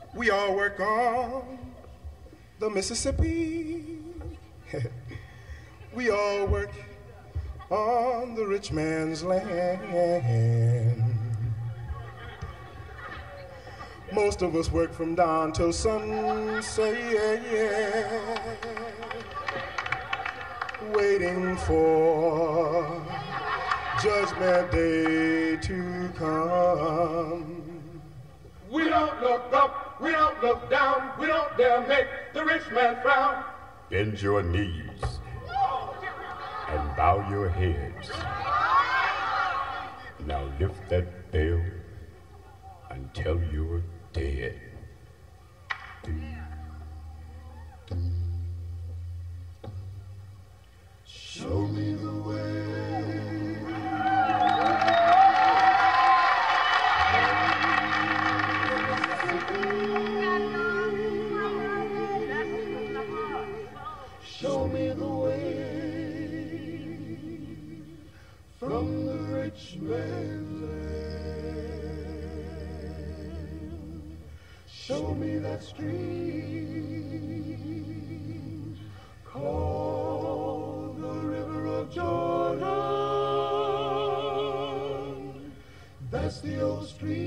We all work on the Mississippi. We all work on the rich man's land. Most of us work from dawn till sunset, waiting for Judgment Day to come. We don't look up, we don't look down, we don't dare make the rich man frown. Bend your knees and bow your heads. Now lift that bell until you're dead. Show me the way. Show me the way from the rich man's land. Show me that stream called the River of Jordan. That's the old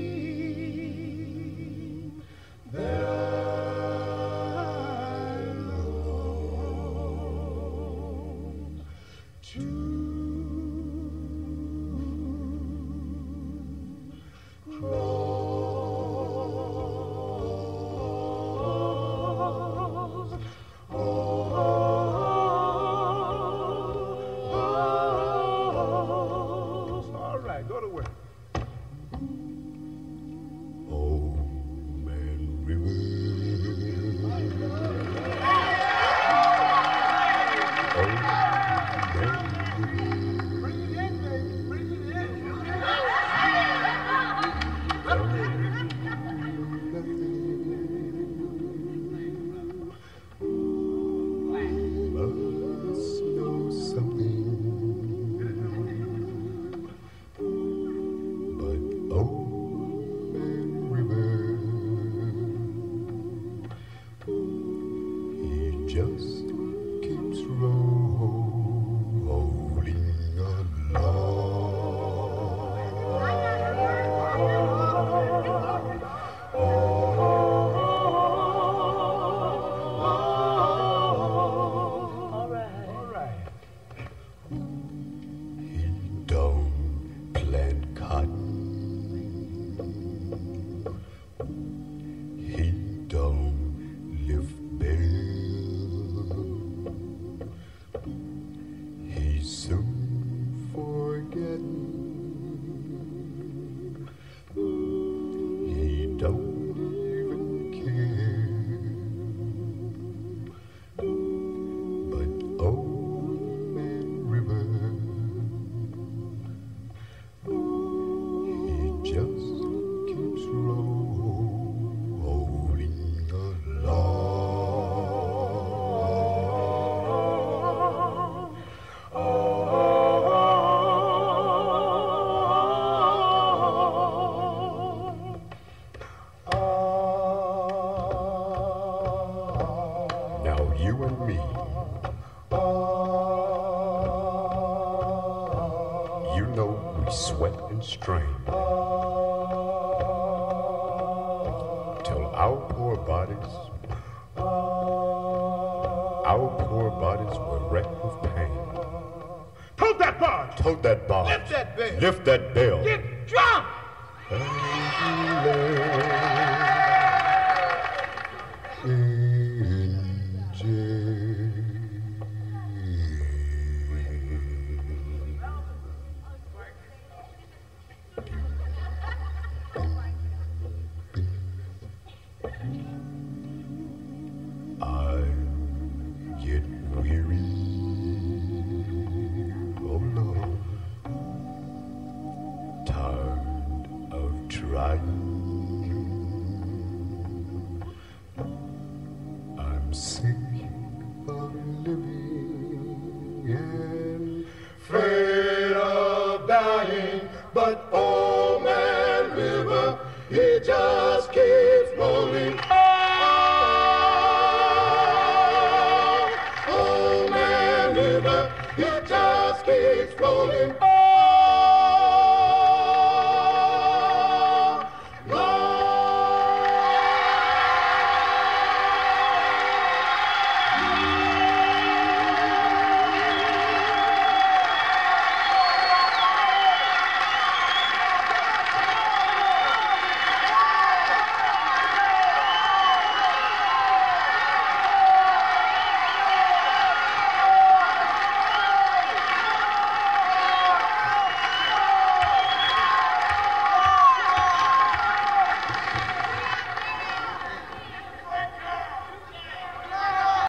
stream that I long to cross. All right, go to work. Just keeps rolling All right. He don't plant cotton. He don't lift bales. He's soon forgetting. He don't even care. But old man River, he just keeps rolling along. Now you and me, you know we sweat and strain till our poor bodies were wrecked with pain. Tote that barge! Tote that barge. Lift that bell! Lift that bell. Get drunk! I get weary, oh Lord, tired of trying. I'm sick of living and afraid of dying, but old man River, he just keeps rolling. rolling